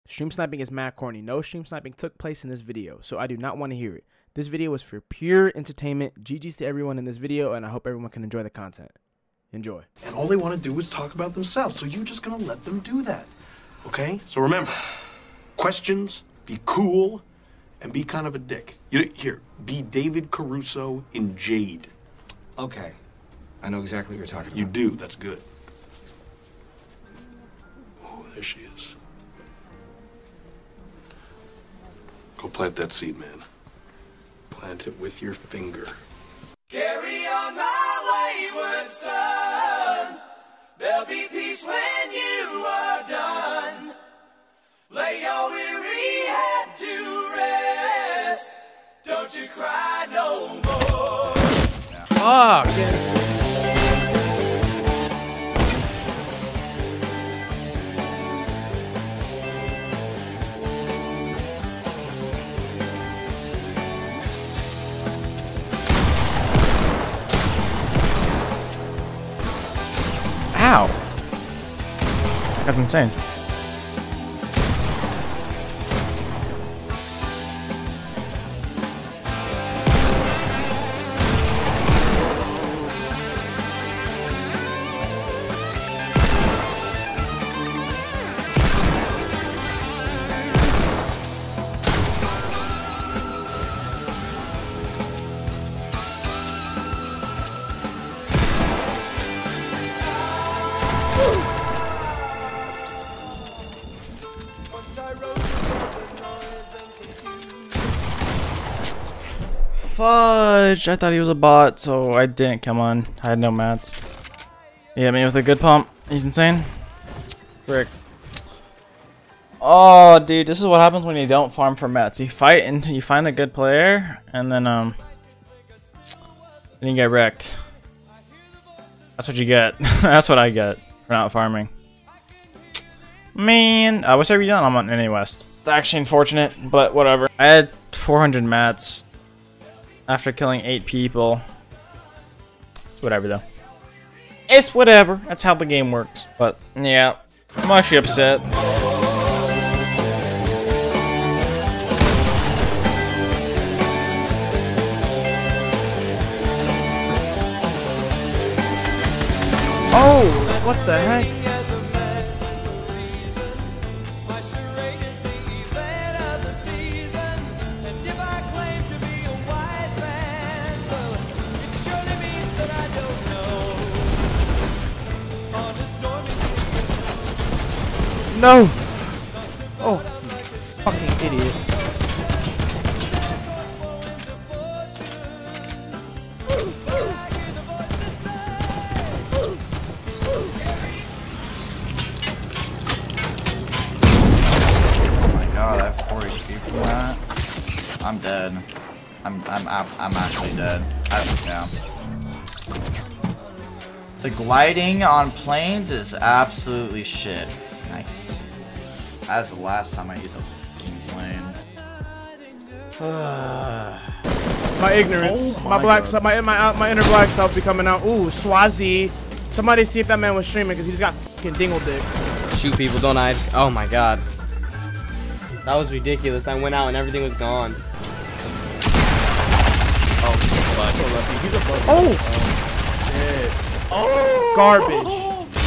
Stream sniping is mad corny. No stream sniping took place in this video, so I do not want to hear it. This video was for pure entertainment. GG's to everyone in this video, and I hope everyone can enjoy the content. Enjoy. And all they want to do is talk about themselves, so you're just gonna let them do that. Okay? So remember, questions, be cool, and be kind of a dick. Here, be David Caruso in Jade. Okay. I know exactly what you're talking about. You do, that's good. Oh, there she is. Go plant that seed, man. Plant it with your finger. Carry on my wayward son. There'll be peace when you are done. Lay your weary head to rest. Don't you cry no more. Fuck. Ow. That's insane. Fudge! I thought he was a bot, so I didn't come on. I had no mats. Yeah, me with a good pump. He's insane. Frick. Oh, dude, this is what happens when you don't farm for mats. You fight until you find a good player, and then you get wrecked. That's what you get. That's what I get for not farming. Man, what's every done? I'm on NA West. It's actually unfortunate, but whatever. I had 400 mats after killing 8 people. It's whatever though. It's whatever. That's how the game works. But yeah, I'm actually upset. Oh, what the heck? No! Oh, fucking idiot. Oh my god, I have 4 HP from that. I'm dead. I'm actually dead. Yeah. The gliding on planes is absolutely shit. Nice. That's the last time I used a fucking plane. My ignorance, Oh my black, God. my inner black self be coming out. Ooh, Swazi. Somebody see if that man was streaming because he just got fucking dingle dick. Shoot people, don't I? Oh my god. That was ridiculous. I went out and everything was gone. Oh, garbage.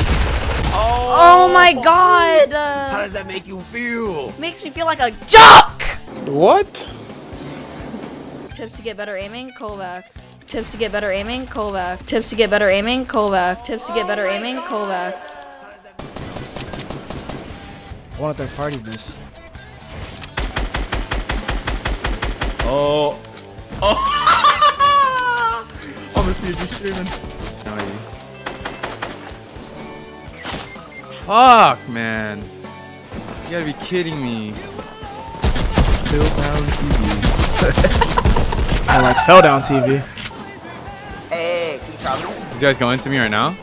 Oh my god! How does that make you feel? Makes me feel like a jock! What? Tips to get better aiming, Kovac. Tips to get better aiming, Kovac. Tips to get better aiming, Kovac. Tips to get better aiming, Kovac. I want that party this. Oh. Oh. I'm gonna see if you're streaming. Fuck, man. You gotta be kidding me. Fell down TV. I like fell down TV. Hey, can you tell me? You guys going to me right now?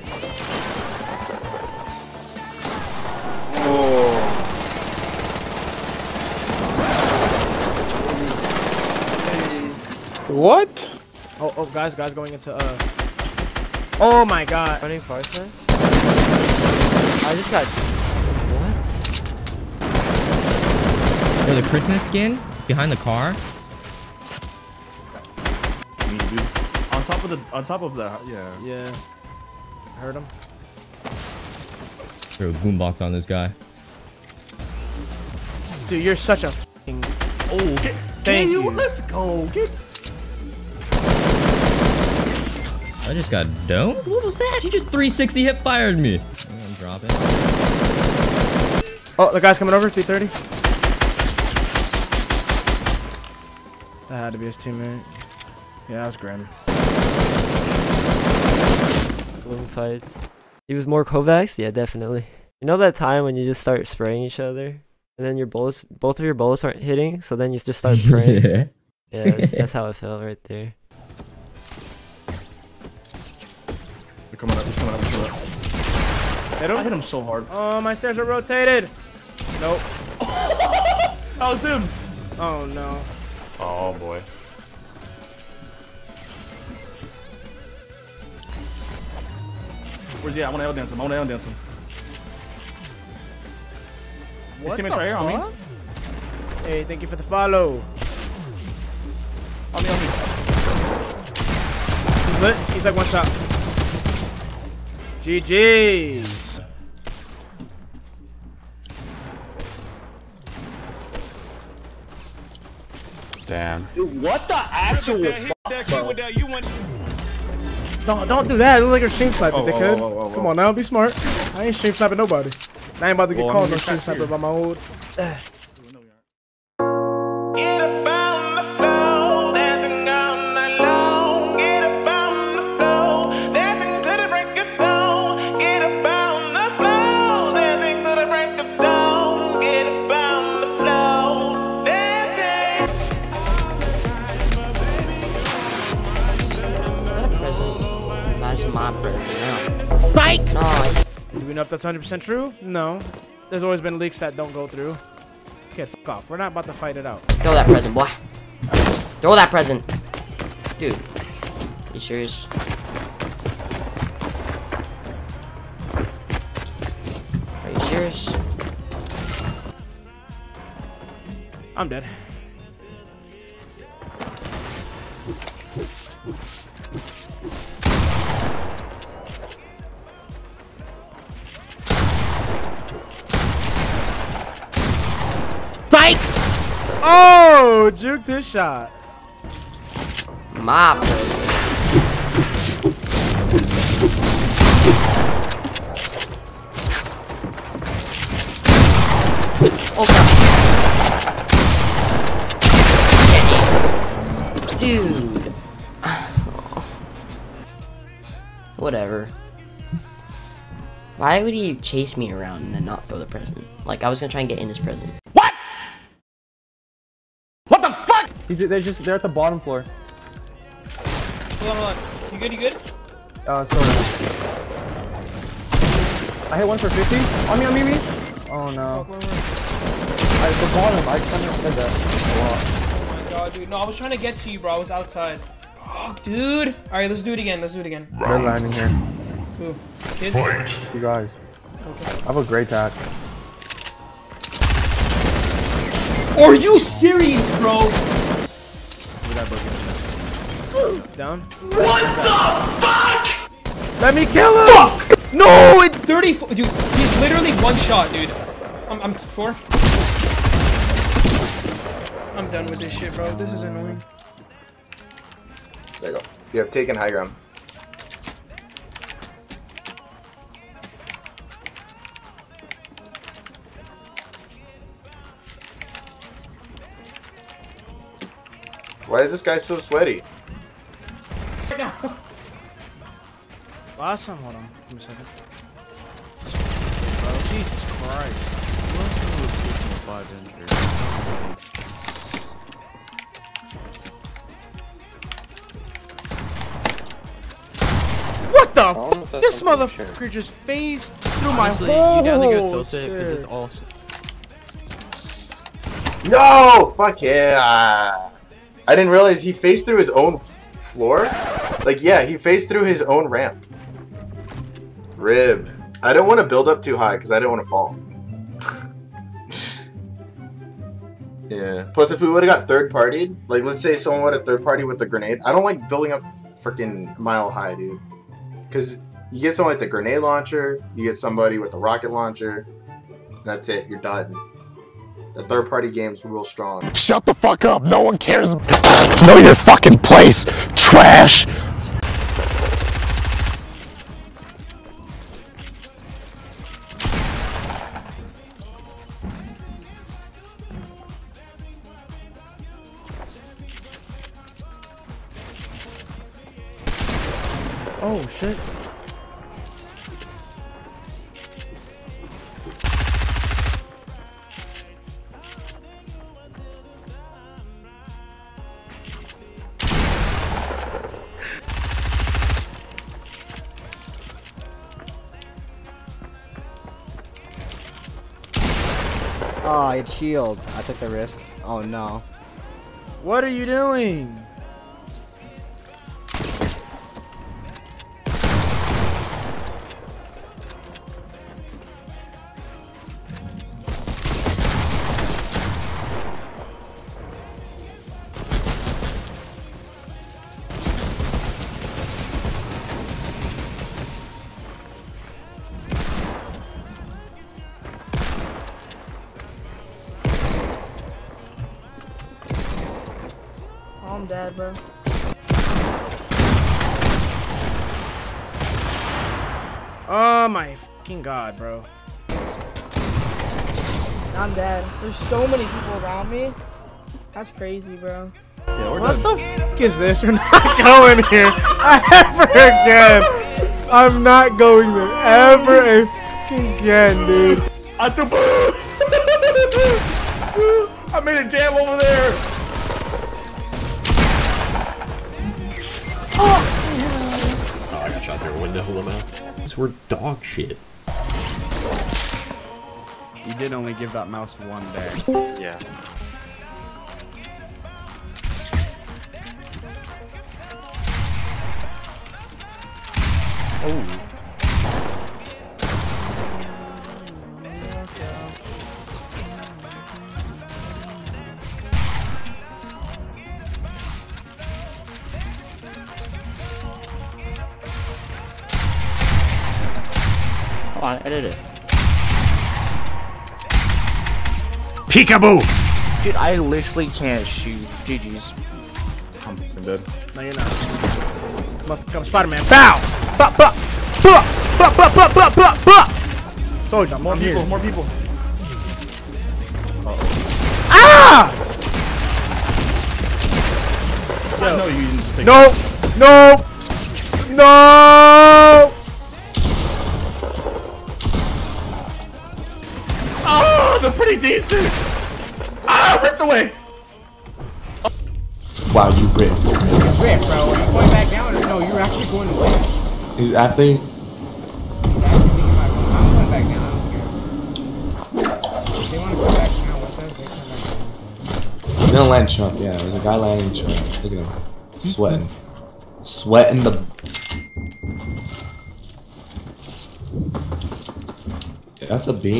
What? Oh, guys going into Oh my god. Running faster? I just got. What? the Christmas skin behind the car. On top of the, yeah. Yeah. Heard him. Throw a boombox on this guy. Dude, you're such a f***ing... Oh, thank you. Let's go. I just got domed? What was that? He just 360 hip fired me. I'm dropping. Oh, the guy's coming over, 330. That had to be his teammate. Yeah, that was grim. Balloon fights. He was more Kovacs? Yeah, definitely. You know that time when you just start spraying each other? And then your bullets, both of your bullets aren't hitting, so then you just start praying. Yeah, that's how it felt right there. They're coming up, they're coming up, they're coming up. I hit him so hard. Oh, my stairs are rotated. Nope. That was him. Oh, no. Oh, boy. Where's he at? I want to dance him. I want to dance him. What the right here on me. Hey, thank you for the follow. On me, on me. He's lit. He's like one shot. GG's. Damn. Dude, what the actual fuck, bro? No, don't do that. It looks like you're stream sniping, dickhead. Come on now, be smart. I ain't stream sniping nobody. I ain't about to get called no stream sniper by my old. Psych! No. Do we know if that's 100% true? No. There's always been leaks that don't go through. Okay, fuck off. We're not about to fight it out. Throw that present, boy. Throw that present. Dude. You serious? Are you serious? I'm dead. Psych! Oh, juke this shot. My oh god. Dude. Whatever. Why would he chase me around and then not throw the present? Like, I was gonna try and get in his present. What? What the fuck? They're at the bottom floor. Hold on. You good? You good? Sorry. I hit one for 50. On me. Oh no. The bottom, I kind of said that a lot. Oh my god, dude. No, I was trying to get to you, bro. I was outside. Oh, dude. Alright, let's do it again. They're landing here. Who? Kids? You guys. Okay. I have a great tack. Are you serious, bro? Down. What the fuck? Let me kill him! Fuck! No! It's 34. Dude, he's literally one shot, dude. I'm 4. I'm done with this shit, bro. This is annoying. There you go. You have taken high ground. Why is this guy so sweaty? Last time, hold on. Give me a second. Bro, Jesus Christ. What the f? This motherfucker just phased through my whole it's all. No! Fuck yeah! I didn't realize he phased through his own floor. Like, yeah, he phased through his own ramp. Rib. I don't want to build up too high because I don't want to fall. Yeah. Plus, if we would have got third-partied, like, let's say someone would have third-party with the grenade. I don't like building up freaking Mile High, dude. Because you get someone with the grenade launcher, you get somebody with the rocket launcher. That's it. You're done. The third-party game's real strong. Shut the fuck up. No one cares. Know your fucking place. Trash. Oh shit. Oh, it's shield. I took the risk. Oh no. What are you doing? I'm dead, bro. Oh my fucking god, bro. I'm dead. There's so many people around me. That's crazy, bro. Yeah, what the fuck is this? We're not going here ever again. I'm not going there ever fucking again, dude. I made a jam over there. Oh, I got shot through a window. These were dog shit. You did only give that mouse one day. Yeah. Oh. I edited it. Peekaboo! Dude, I literally can't shoot. GG's. I'm dead. No, you're not. Motherfucker, Spider-Man. Bow! Bah, bah, bah, bah, bah, bah, bah, bah, bah. Told you, more people, more people. Ah! Yeah, no, you didn't take no! Oh, they're pretty decent. Ah, ripped away. Wow, you ripped. It's ripped, bro. Are you going back down or no? You're actually going away. Is that thing? I'm going back down. I don't care. If they want to go back down with us, they come back down. He's gonna land chump, yeah. There's a guy landing chump. Look at him. Sweating. Sweating the... Yeah, that's a beam.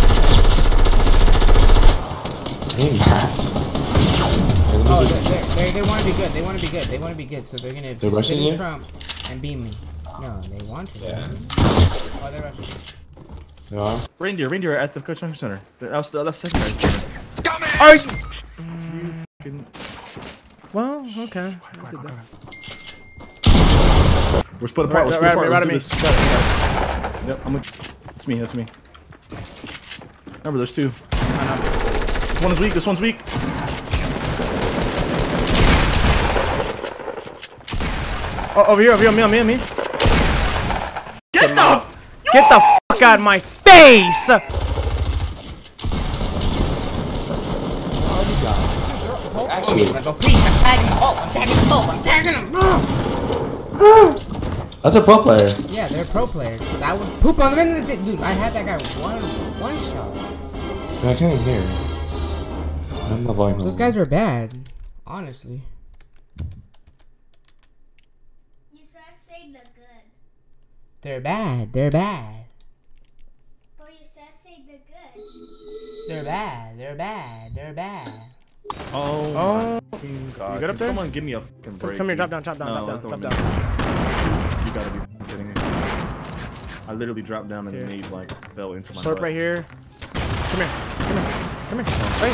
Dang, Matt. Oh, they want to be good. They want to be good. They want to be good. So they're gonna They're rushing sit in you? Trump and beam me. No, they want to. Yeah. Oh, they're rushing. They are? Reindeer at the Coaching Center. That's secondary. Are you? Well, okay. We're split apart. Right at me. Yep, I'm with. That's me. That's me. Remember, there's two. This one is weak. This one's weak. Oh, over here, on me. Get the fuck out of my face! Actually, I'm tagging him. that's a pro player. Yeah, they're pro players. I would poop on them in the dude. I had that guy one shot. I can't even hear. I'm not volume. Those guys were bad, honestly. They're bad. They're bad. But you said say they're good. They're bad. They're bad. They're bad. Oh, Oh. my God. You good up Can there? Someone give me a fucking break. Come here, drop dude. down, drop down, No, drop down, that's drop what down. You gotta be kidding me. I literally dropped down and Here. the nade like fell into my Slurp butt. right here. Come here. Come here. Come here. Right.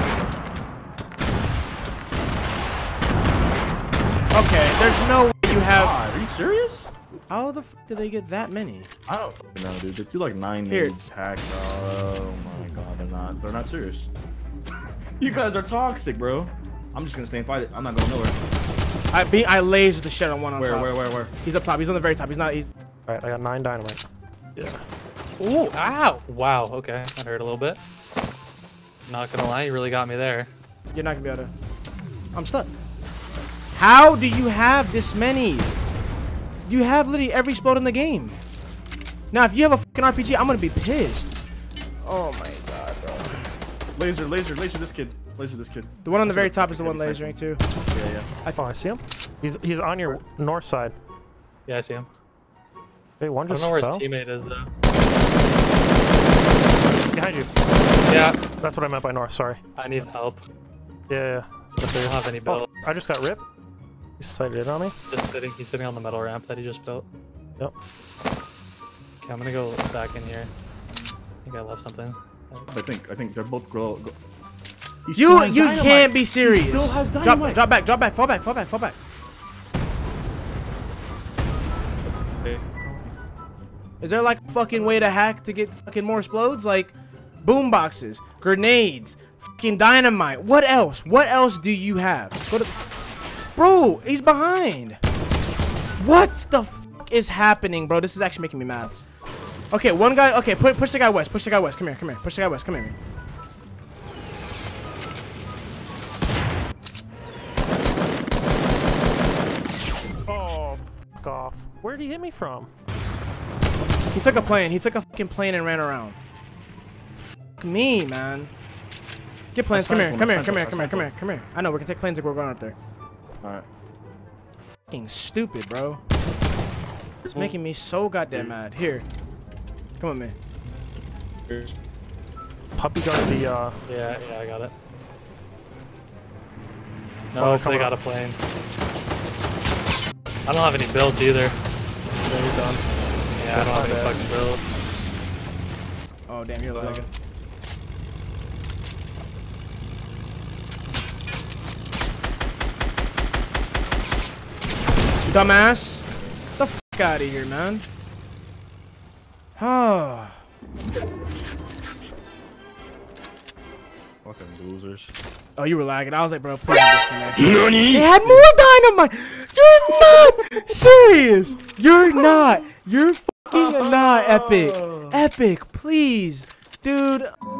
Okay, there's no way you have. God, are you serious? How the f did they get that many? I don't know, dude. They do like 9 Here. nades hacked. Oh my God, they're not serious. You guys are toxic, bro. I'm just gonna stay and fight it. I'm not going nowhere. I lasered the shit on one on top. Where? He's up top. He's on the very top. He's not. He's. Alright, I got 9 dynamite. Yeah. Ooh, ow! Wow, okay. That hurt a little bit. Not gonna lie, you really got me there. You're not gonna be able to. I'm stuck. How do you have this many? You have literally every explode in the game. Now, if you have a fucking RPG, I'm gonna be pissed. Oh my God, bro. Laser this kid. Laser this kid. The one on the very top is the one lasering too. Yeah. Oh, I see him. He's on your north side. Yeah, I see him. Wait, one just I don't know where fell? his teammate is though. Behind you. Yeah. That's what I meant by north, sorry. I need help. Yeah. If they don't have any build. I just got ripped. He's sighted in on me. He's sitting on the metal ramp that he just built. Yep. Okay, I'm gonna go back in here. I think I left something. I think they're both go. You can't be serious. He still has dynamite. Drop back, fall back. Okay. Is there like a fucking way to hack to get fucking more explodes? Like boom boxes, grenades, fucking dynamite. What else? What else do you have? Bro, he's behind. What the fuck is happening, bro? This is actually making me mad. Okay, one guy. Okay, push the guy west. Push the guy west. Come here. Push the guy west. Come here. Oh, fuck off. Where did he hit me from? He took a plane. He took a fucking plane and ran around. Fuck me, man. Get planes. Come here. I know we can take planes if we're going out there. Alright. Fucking stupid, bro. It's making me so goddamn mad. Here. Come on, man. Puppy got the, Yeah, I got it. No, they got a plane. I don't have any builds either. They're done. Yeah, I don't have any fucking builds. Oh, damn, you're lagging. You dumbass. Get the fuck out of here, man. Oh. Fucking losers. Oh, you were lagging. I was like, bro, please disconnect. They had more dynamite. You're not serious. You're not. You're fucking not, Epic. Epic, please. Dude.